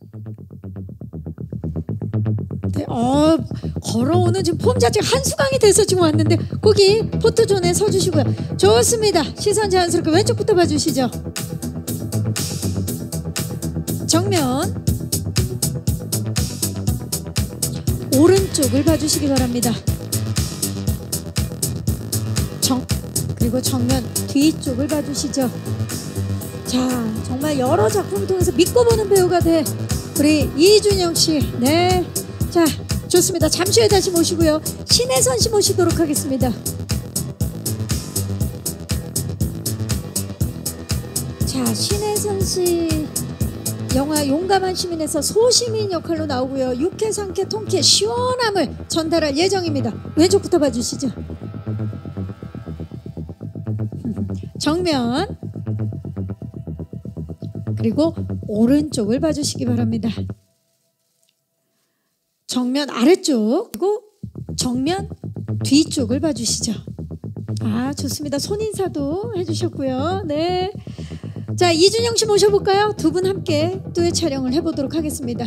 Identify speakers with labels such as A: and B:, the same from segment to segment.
A: 네, 걸어오는 지금 폼 자체가 한수강이 돼서 지금 왔는데 거기 포토존에 서주시고요. 좋습니다. 시선 자연스럽게 왼쪽부터 봐주시죠. 정면 오른쪽을 봐주시기 바랍니다. 그리고 정면 뒤쪽을 봐주시죠. 자, 정말 여러 작품을 통해서 믿고 보는 배우가 돼 우리 이준영 씨. 네, 자, 좋습니다. 잠시 후에 다시 모시고요. 신혜선 씨 모시도록 하겠습니다. 자, 신혜선 씨 영화 용감한 시민에서 소시민 역할로 나오고요. 육회, 상쾌, 통쾌, 시원함을 전달할 예정입니다. 왼쪽부터 봐주시죠. 정면 그리고 오른쪽을 봐주시기 바랍니다. 정면 아래쪽 그리고 정면 뒤쪽을 봐주시죠. 아, 좋습니다. 손인사도 해주셨고요. 네, 자, 이준영 씨 모셔볼까요? 두 분 함께 듀엣 촬영을 해보도록 하겠습니다.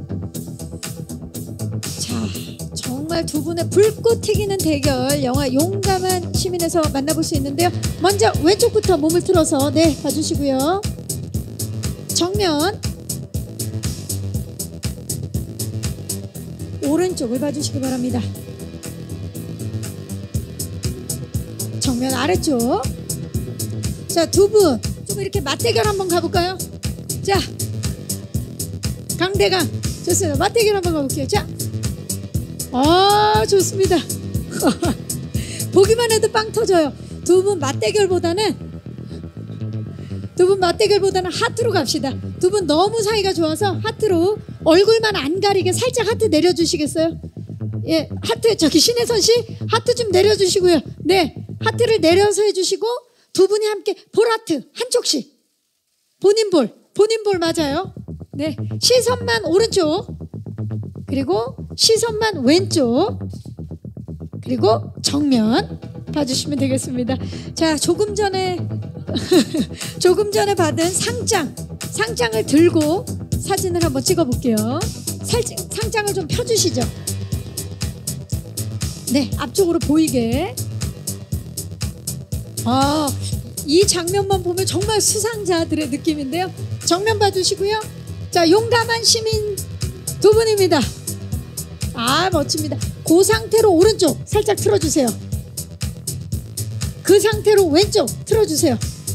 A: 자, 정말 두 분의 불꽃 튀기는 대결 영화 용감한 시민에서 만나볼 수 있는데요. 먼저 왼쪽부터 몸을 틀어서 네, 봐주시고요. 정면 오른쪽을 봐주시기 바랍니다. 정면 아래쪽. 자, 두 분 좀 이렇게 맞대결 한번 가볼까요? 자, 강대강 좋습니다. 맞대결 한번 가볼게요. 자, 좋습니다. 보기만 해도 빵 터져요. 두 분 맞대결보다는 하트로 갑시다. 두 분 너무 사이가 좋아서 하트로 얼굴만 안 가리게 살짝 하트 내려주시겠어요? 예, 하트 저기 신혜선 씨 하트 좀 내려주시고요. 네, 하트를 내려서 해주시고 두 분이 함께 볼하트 한쪽씩. 본인 볼 맞아요. 네, 시선만 오른쪽 그리고 시선만 왼쪽 그리고 정면 봐주시면 되겠습니다. 자, 조금 전에 받은 상장을 들고 사진을 한번 찍어 볼게요. 상장을 좀 펴주시죠. 네, 앞쪽으로 보이게. 이 장면만 보면 정말 수상자들의 느낌인데요. 정면 봐주시고요. 자, 용감한 시민 두 분입니다. 멋집니다. 그 상태로 오른쪽 살짝 틀어주세요. 그 상태로 왼쪽 틀어주세요.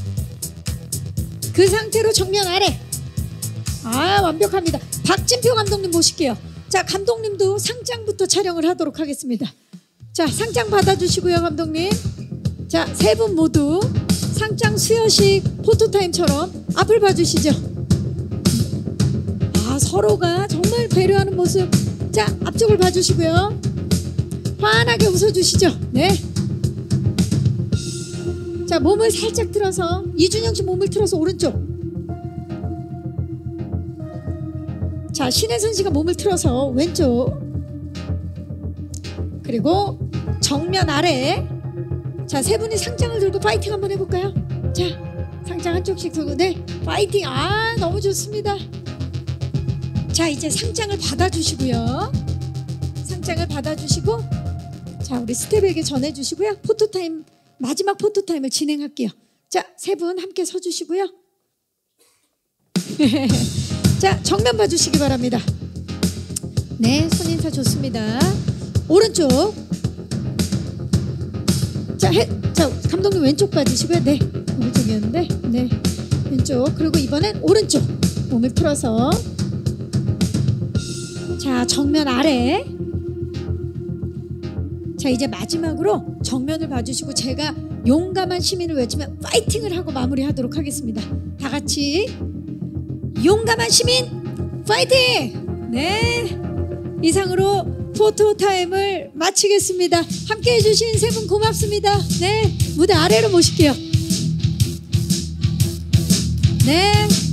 A: 그 상태로 정면 아래. 완벽합니다. 박진표 감독님 모실게요. 자, 감독님도 상장부터 촬영을 하도록 하겠습니다. 자, 상장 받아주시고요, 감독님. 자, 세 분 모두 상장 수여식 포토타임처럼 앞을 봐주시죠. 서로가 정말 배려하는 모습. 자, 앞쪽을 봐주시고요. 환하게 웃어주시죠. 네. 자, 몸을 살짝 틀어서 이준영 씨 몸을 틀어서 오른쪽. 자, 신혜선 씨가 몸을 틀어서 왼쪽. 그리고 정면 아래. 자, 세 분이 상장을 들고 파이팅 한번 해볼까요? 자, 상장 한쪽씩 들고 네, 파이팅. 너무 좋습니다. 자, 이제 상장을 받아주시고요. 상장을 받아주시고 자, 우리 스텝에게 전해주시고요. 포토타임, 마지막 포토타임을 진행할게요. 자, 세 분 함께 서주시고요. 자, 정면 봐주시기 바랍니다. 네, 손인사 좋습니다. 오른쪽. 자, 감독님 왼쪽 봐주시고요. 네, 오른쪽이었는데 네, 왼쪽. 그리고 이번엔 오른쪽 몸을 틀어서 자, 정면 아래. 자, 이제 마지막으로 정면을 봐주시고 제가 용감한 시민을 외치면 파이팅을 하고 마무리하도록 하겠습니다. 다 같이 용감한 시민 파이팅! 네, 이상으로 포토타임을 마치겠습니다. 함께해 주신 세 분 고맙습니다. 네, 무대 아래로 모실게요. 네.